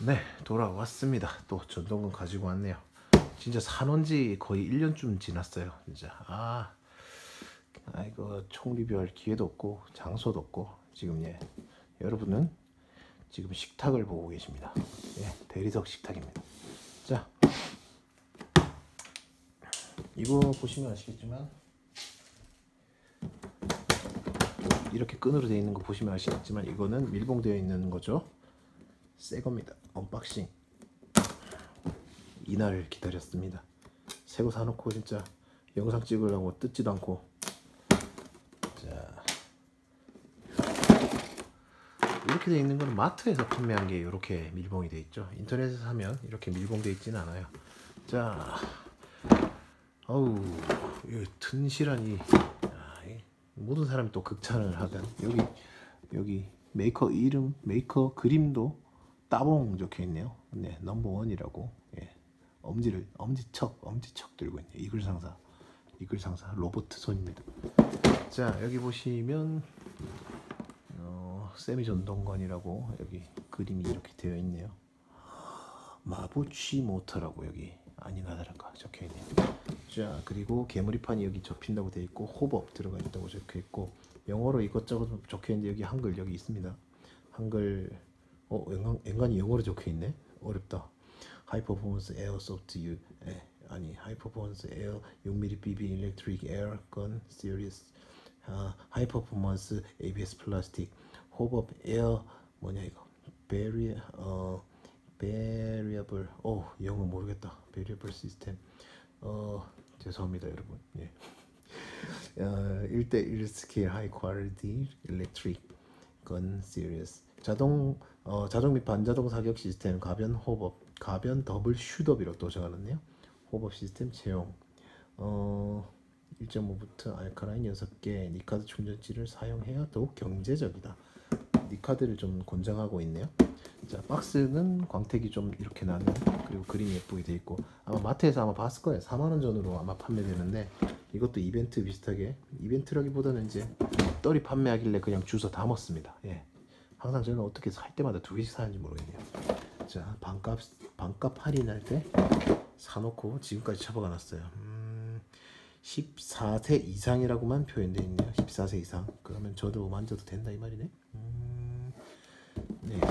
네, 돌아왔습니다. 또 전동건 가지고 왔네요. 진짜 사놓은지 거의 1년쯤 지났어요. 진짜 이거 총 리뷰할 기회도 없고 장소도 없고 지금 여러분은 지금 식탁을 보고 계십니다. 대리석 식탁입니다. 자, 이거 보시면 아시겠지만 이렇게 끈으로 되어 있는 거 보시면 아시겠지만 이거는 밀봉되어 있는 거죠. 새 겁니다. 언박싱. 이날을 기다렸습니다. 새거 사놓고 진짜 영상 찍으려고 뜯지도 않고. 자, 이렇게 되어 있는 거는 마트에서 판매한 게 이렇게 밀봉이 되어 있죠. 인터넷에서 사면 이렇게 밀봉되어 있지는 않아요. 자, 어우, 이 튼실한 이 모든 사람이 또 극찬을 하던 여기 메이커 이름, 메이커 그림도 따봉 적혀 있네요. 네, 넘버원이라고. 엄지척 들고 있네요. 이글상사 로버트 손입니다. 자, 여기 보시면 세미 전동건이라고 여기 그림이 이렇게 되어 있네요. 마부치 모터라고 여기 아니나 다른가 적혀 있네요. 자, 그리고 개머리판이 여기 접힌다고 되어 있고 호법 들어가 있다고 적혀 있고 영어로 이것저것 적혀 있는데 여기 한글 여기 있습니다. 한글 엔간히 영어로 적혀 있네. 어렵다. 하이 퍼포먼스 에어 소프트 유 하이 퍼포먼스 에어 6mm BB 일렉트릭 에어 건 시리즈 하이 퍼포먼스 ABS 플라스틱 호법 에어 뭐냐 이거 베리어블 영어 모르겠다. 베리어블 시스템 죄송합니다 여러분. 1:1 스케일 하이 퀄리티 일렉트릭 건 시리즈 자동 및 반자동 사격 시스템 가변 호법 가변 더블 슈더비로 또 적어놨네요. 호법 시스템 채용 1.5V 알카라인 6개 니카드 충전지를 사용해야 더욱 경제적이다. 니카드를 좀 권장하고 있네요. 자, 박스는 광택이 좀 이렇게 나는 그리고 그림이 예쁘게 돼 있고 아마 마트에서 아마 봤을 거예요. 4만원 전으로 아마 판매되는데 이것도 이벤트 비슷하게 이벤트라기보다는 이제 떨이 판매하길래 그냥 주워 담았습니다. 항상 저는 어떻게 살 때마다 2개씩 사는지 모르겠네요. 자, 반값 할인할 때 사놓고 지금까지 처박아 놨어요. 14세 이상이라고만 표현되어 있네요. 14세 이상. 그러면 저도 만져도 된다 이 말이네. 네.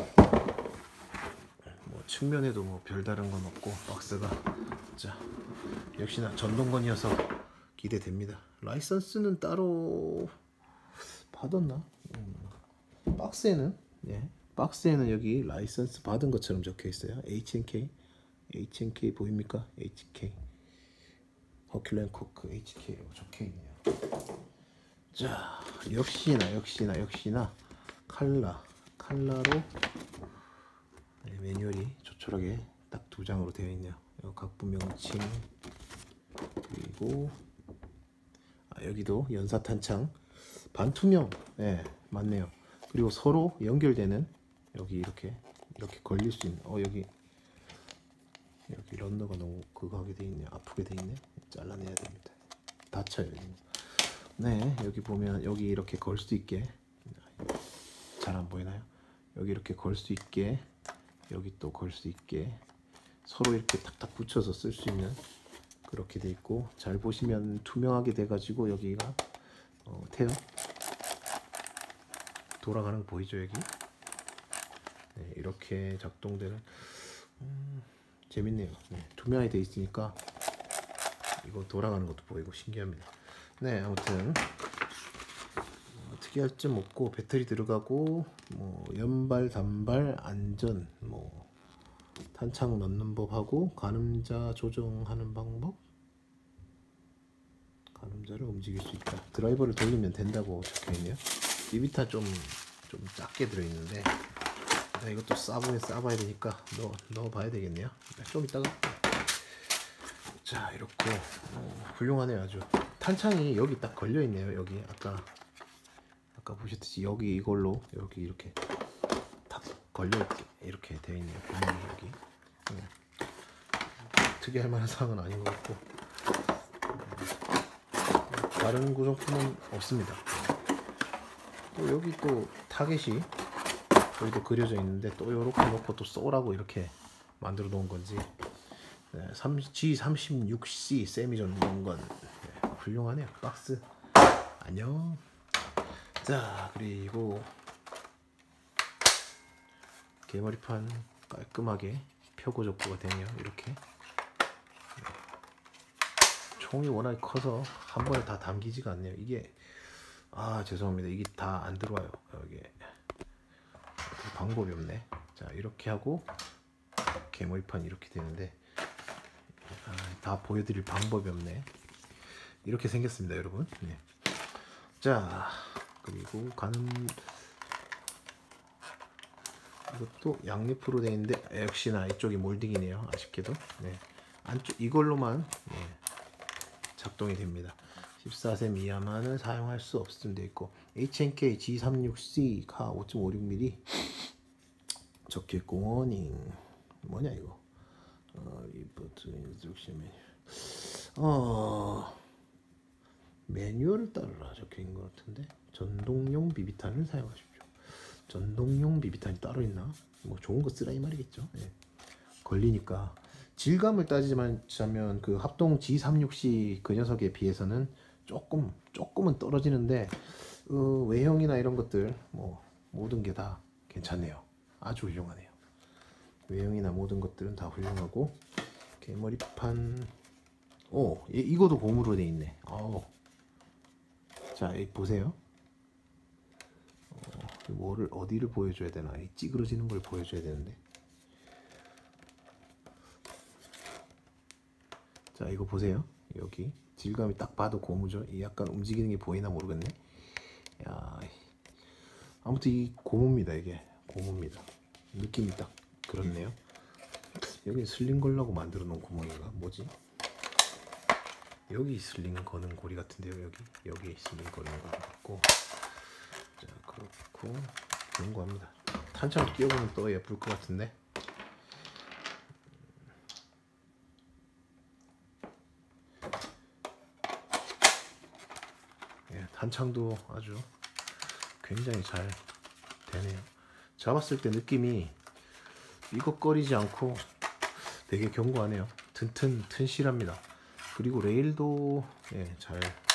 뭐 측면에도 뭐 별다른 건 없고 박스가 자 역시나 전동건이어서 기대됩니다. 라이선스는 따로 받았나? 박스에는 여기 라이선스 받은 것처럼 적혀 있어요. HNK 보입니까? HK 허큘 & 코크 HK라고 적혀 있네요. 자, 역시나 칼라로 매뉴얼이 조촐하게 딱 2장으로 되어 있네요. 각부 명칭 그리고 여기도 연사탄창 반투명 맞네요. 그리고 서로 연결되는 여기 이렇게 걸릴 수 있는 여기 런너가 너무 그거 하게 돼 있네요. 아프게 돼 있네. 잘라내야 됩니다. 다쳐요. 네, 여기 보면 여기 이렇게 걸 수 있게 잘 안 보이나요? 여기 이렇게 걸 수 있게 여기 또 걸 수 있게 서로 이렇게 탁탁 붙여서 쓸 수 있는 그렇게 돼 있고 잘 보시면 투명하게 돼 가지고 여기가 태어 돌아가는 거 보이죠 여기? 네, 이렇게 작동되는 재밌네요. 투명하게 돼 있으니까 이거 돌아가는 것도 보이고 신기합니다. 네, 아무튼 특이할 점 없고 배터리 들어가고 뭐 연발 단발 안전 뭐 탄창 넣는 법하고 가늠자 조정하는 방법 가늠자를 움직일 수 있다. 드라이버를 돌리면 된다고 적혀있네요. 비비탄 좀 작게 들어있는데 이것도 싸봐야 되니까 넣어봐야 되겠네요. 좀 이따가. 자, 이렇게 훌륭하네요. 아주 탄창이 여기 딱 걸려있네요. 여기 아까 보셨듯이 여기 이걸로 여기 이렇게 딱 걸려있게 이렇게 되어 있네요. 여기 특이할 만한 사항은 아닌 것 같고 다른 구성품은 없습니다. 또 여기 또 타겟이 여기도 그려져 있는데 또 이렇게 놓고 또 쏘라고 이렇게 만들어 놓은 건지. 네, G36C 세미전동건. 네, 훌륭하네요. 박스 안녕. 자, 그리고 개머리판 깔끔하게 펴고 접고가 되네요. 이렇게. 총이 워낙 커서 한 번에 다 담기지가 않네요. 이게 죄송합니다. 이게 다 안 들어와요. 여기 방법이 없네. 자, 이렇게 하고 개머리판 이렇게 되는데 다 보여드릴 방법이 없네. 이렇게 생겼습니다, 여러분. 네. 자, 그리고 이것도 양옆으로 되어 있는데 역시나 이쪽이 몰딩이네요. 아쉽게도. 네. 안쪽 이걸로만 작동이 됩니다. 14셈 이하만은 사용할 수 없음 되어 있고, HNK G36C 카 5.56mm 적혀 있고, 워닝 뭐냐 이거? 리포트 인스트럭션 매뉴얼을 따르라 적혀 있는 것 같은데, 전동용 비비탄을 사용하십시오. 전동용 비비탄이 따로 있나? 뭐 좋은 거 쓰라 이 말이겠죠. 예. 걸리니까. 질감을 따지자면 그 합동 G36C 그 녀석에 비해서는 조금은 떨어지는데 외형이나 이런 것들 뭐 모든 게 다 괜찮네요. 아주 훌륭하네요. 외형이나 모든 것들은 다 훌륭하고, 개머리판 이거도 고무로 돼 있네. 자, 보세요. 뭐를 어디를 보여줘야 되나? 이 찌그러지는 걸 보여줘야 되는데. 자, 이거 보세요. 여기 질감이 딱 봐도 고무죠. 이 약간 움직이는 게 보이나 모르겠네. 야, 아무튼 이 고무입니다. 이게 고무입니다. 느낌이 딱 그렇네요. 여기 슬링 걸라고 만들어 놓은 구멍인가? 뭐지? 여기 슬링 거는 고리 같은데요. 여기 슬링 거는 거 같고. 자, 그렇고 경고합니다. 탄창 끼워보면 또 예쁠 것 같은데. 탄창도 아주 굉장히 잘 되네요. 잡았을 때 느낌이 삐걱거리지 않고 되게 견고하네요. 튼실합니다. 그리고 레일도 잘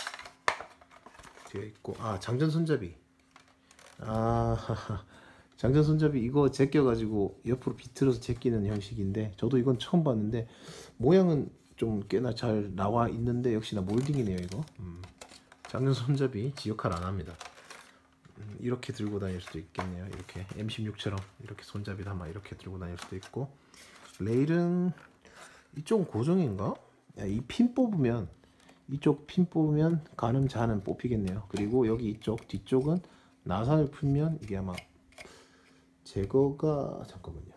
되어 있고, 장전 손잡이. 장전 손잡이 이거 제껴가지고 옆으로 비틀어서 제끼는 형식인데, 저도 이건 처음 봤는데 모양은 좀 꽤나 잘 나와 있는데 역시나 몰딩이네요. 이거 장전 손잡이 지역할 안 합니다. 이렇게 들고 다닐 수도 있겠네요. 이렇게 M16처럼 이렇게 손잡이 담아 이렇게 들고 다닐 수도 있고, 레일은 이쪽은 고정인가? 이 핀 뽑으면, 이쪽 핀 뽑으면 가늠 자는 뽑히겠네요. 그리고 여기 이쪽 뒤쪽은 나사를 풀면 이게 아마 제거가 잠깐만요.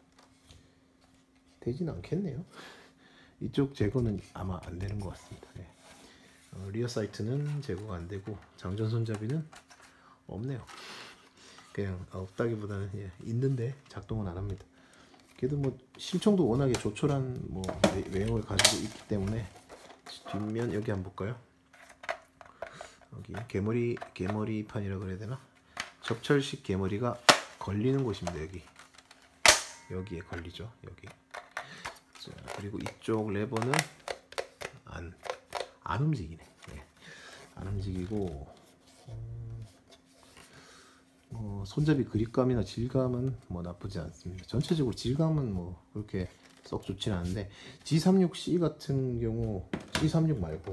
되진 않겠네요. 이쪽 제거는 아마 안 되는 것 같습니다. 네. 리어 사이트는 제거가 안 되고, 장전 손잡이는 없네요. 그냥 없다기보다는 있는데 작동은 안 합니다. 그래도 뭐 실총도 워낙에 조촐한 뭐 외형을 가지고 있기 때문에. 뒷면 여기 한번 볼까요? 여기 개머리판이라 그래야 되나? 접철식 개머리가 걸리는 곳입니다. 여기에 걸리죠. 여기. 자, 그리고 이쪽 레버는 안 움직이네. 안 움직이고, 손잡이 그립감이나 질감은 뭐 나쁘지 않습니다. 전체적으로 질감은 뭐 그렇게 썩 좋지는 않은데, G36C 같은 경우, G36 말고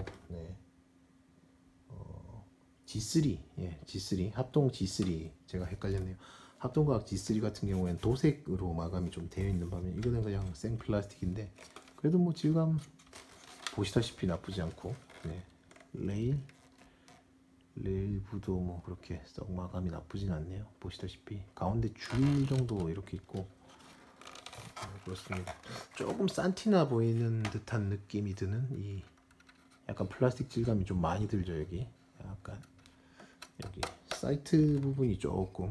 G3, G3 합동 G3, 제가 헷갈렸네요. 합동과학 G3 같은 경우에는 도색으로 마감이 좀 되어 있는 반면, 이거는 그냥 생 플라스틱인데 그래도 뭐 질감 보시다시피 나쁘지 않고, 레일부도 뭐 그렇게 썩 마감이 나쁘진 않네요. 보시다시피 가운데 줄 정도 이렇게 있고, 그렇습니다. 조금 산티나 보이는 듯한 느낌이 드는 이 약간 플라스틱 질감이 좀 많이 들죠. 여기 약간 여기 사이트 부분이 조금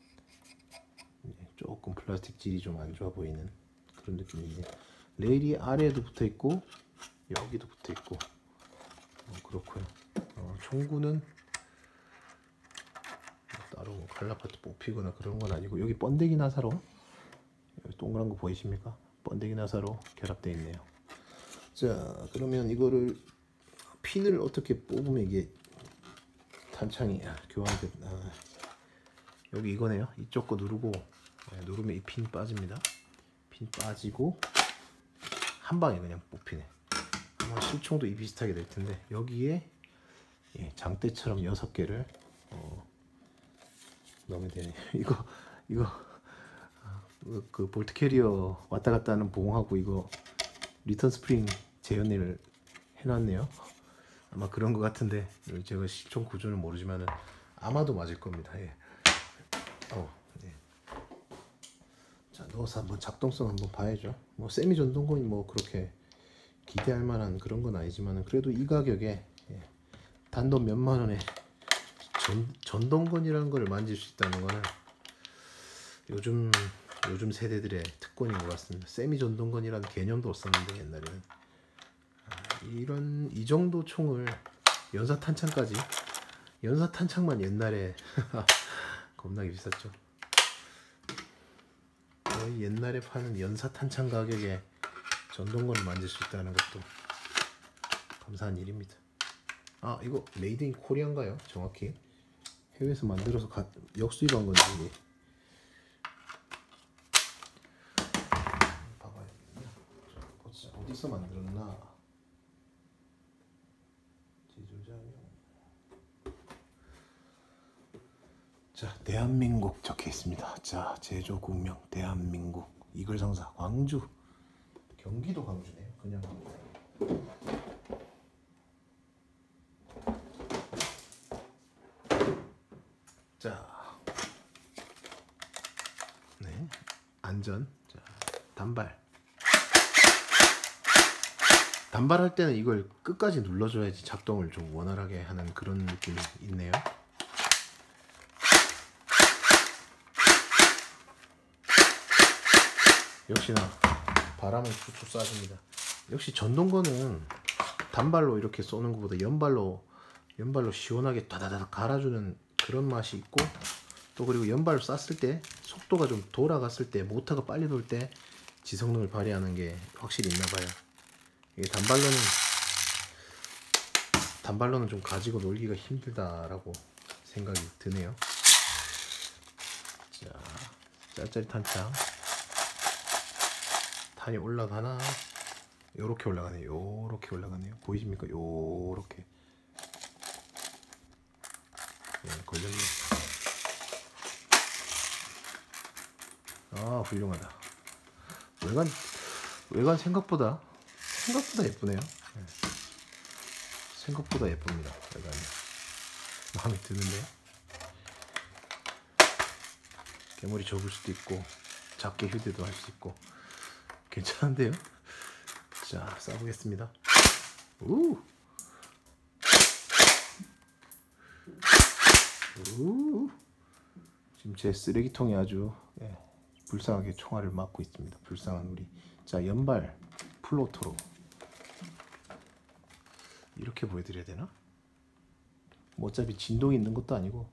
플라스틱 질이 좀 안 좋아 보이는 그런 느낌인데, 레일이 아래에도 붙어 있고 여기도 붙어 있고 그렇고요. 총구는 따로 칼라파트 뽑히거나 그런 건 아니고, 여기 번데기 나사로, 여기 동그란 거 보이십니까? 번데기 나사로 결합되어 있네요. 자, 그러면 이거를 핀을 어떻게 뽑으면 이게 탄창이 교환돼? 여기 이거네요. 이쪽 거 누르고 누르면 이 핀 빠집니다. 핀 빠지고 한 방에 그냥 뽑히네. 아마 실총도 이 비슷하게 될 텐데, 여기에 장대처럼 6개를 넣으면 되네. 이거 그 볼트 캐리어 왔다 갔다 하는 봉하고 이거 리턴 스프링 재현을 해놨네요. 아마 그런 것 같은데, 제가 실총 구조는 모르지만은 아마도 맞을 겁니다. 예. 네. 자, 넣어서 한번 작동성 한번 봐야죠. 뭐 세미 전동건이 뭐 그렇게 기대할 만한 그런 건 아니지만은, 그래도 이 가격에 단돈 몇만 원에 전동건이라는 걸 만질 수 있다는 거는 요즘 세대들의 특권인 것 같습니다. 세미 전동건이라는 개념도 없었는데 옛날에는 이 정도 총을 연사 탄창만 옛날에 겁나게 비쌌죠. 거의 옛날에 파는 연사 탄창 가격에 전동건을 만질 수 있다는 것도 감사한 일입니다. 이거 메이드 인 코리아인가요? 정확히 해외에서 만들어서 역수입한 건지 봐봐야겠네요. 어디서 만들었나? 제조자명. 자, 대한민국 적혀 있습니다. 자, 제조국명 대한민국. 이글 상사 광주, 경기도 광주네요. 그냥 자, 네, 안전. 자, 단발할 때는 이걸 끝까지 눌러줘야지 작동을 좀 원활하게 하는 그런 느낌이 있네요. 역시나 바람을 쭉쭉 쏴줍니다. 역시 전동건은 단발로 이렇게 쏘는 것보다 연발로 시원하게 다다닥 갈아주는 그런 맛이 있고, 또 그리고 연발로 쐈을 때 속도가 좀 돌아갔을 때, 모터가 빨리 돌 때 지성능을 발휘하는 게 확실히 있나봐요. 이게 단발로는 좀 가지고 놀기가 힘들다라고 생각이 드네요. 자, 짤짤이 탄창. 탄이 올라가나? 요렇게 올라가네요. 요렇게 올라가네요. 보이십니까? 요렇게. 걸렸네. 훌륭하다. 외관 생각보다 예쁘네요. 생각보다 예쁩니다. 외관이 마음에 드는데요. 개머리 접을 수도 있고 작게 휴대도 할 수 있고 괜찮은데요. 자, 쏴보겠습니다. 지금 제 쓰레기통이 아주 불쌍하게 총알을 맞고 있습니다. 불쌍한 우리. 자, 연발 플로터로 이렇게 보여드려야 되나? 뭐 어차피 진동이 있는 것도 아니고.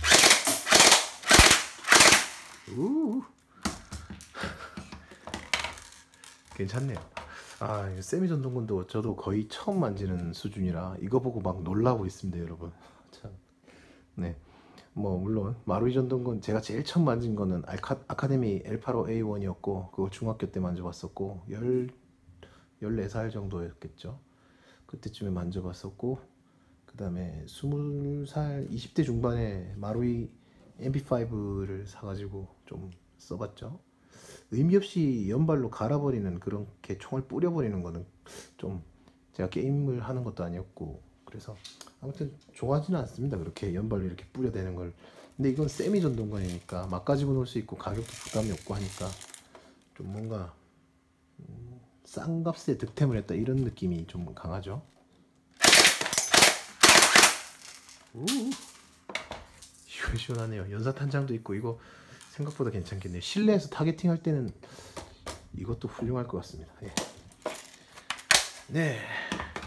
괜찮네요. 세미 전동건도 저도 거의 처음 만지는 수준이라 이거 보고 막 놀라고 있습니다, 여러분. 참. 네. 뭐 물론 마루이 전동건 제가 제일 처음 만진 거는 아카데미 L85A1이었고, 그거 중학교 때 만져봤었고, 14살 정도였겠죠. 그때쯤에 만져봤었고, 그 다음에 20살 20대 중반에 마루이 MP5를 사가지고 좀 써봤죠. 의미 없이 연발로 갈아버리는, 그렇게 총을 뿌려버리는 거는 좀 제가 게임을 하는 것도 아니었고, 그래서 아무튼 좋아하지는 않습니다, 그렇게 연발로 이렇게 뿌려대는 걸. 근데 이건 세미 전동건이니까 막 가지고 놀 수 있고 가격도 부담이 없고 하니까 좀 뭔가 싼 값에 득템을 했다 이런 느낌이 좀 강하죠. 시원하네요. 연사탄창도 있고 이거 생각보다 괜찮겠네요. 실내에서 타겟팅 할 때는 이것도 훌륭할 것 같습니다. 네,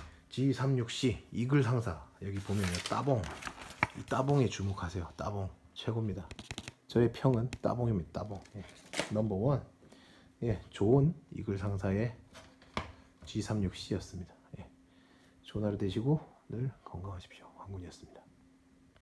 G36C 이글 상사. 여기 보면요, 따봉. 이 따봉에 주목하세요. 따봉. 최고입니다. 저의 평은 따봉입니다. 따봉. 예. 넘버원. 예, 좋은 이글 상사의 G36C였습니다. 예. 좋은 하루 되시고 늘 건강하십시오. 황군이었습니다.